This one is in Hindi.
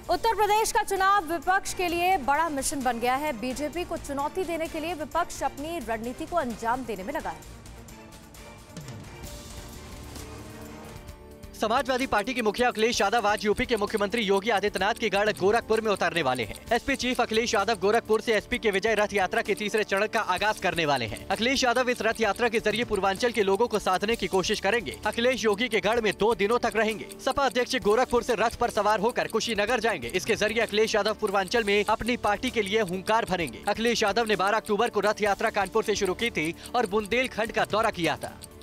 उत्तर प्रदेश का चुनाव विपक्ष के लिए बड़ा मिशन बन गया है। बीजेपी को चुनौती देने के लिए विपक्ष अपनी रणनीति को अंजाम देने में लगा है। समाजवादी पार्टी के मुखिया अखिलेश यादव आज यूपी के मुख्यमंत्री योगी आदित्यनाथ के गढ़ गोरखपुर में उतरने वाले हैं। एसपी चीफ अखिलेश यादव गोरखपुर से एसपी के विजय रथ यात्रा के तीसरे चरण का आगाज करने वाले हैं। अखिलेश यादव इस रथ यात्रा के जरिए पूर्वांचल के लोगों को साधने की कोशिश करेंगे। अखिलेश योगी के गढ़ में 2 दिनों तक रहेंगे। सपा अध्यक्ष गोरखपुर से रथ पर सवार होकर कुशीनगर जाएंगे। इसके जरिए अखिलेश यादव पूर्वांचल में अपनी पार्टी के लिए हुंकार भरेंगे। अखिलेश यादव ने 12 अक्टूबर को रथ यात्रा कानपुर से शुरू की थी और बुंदेलखंड का दौरा किया था।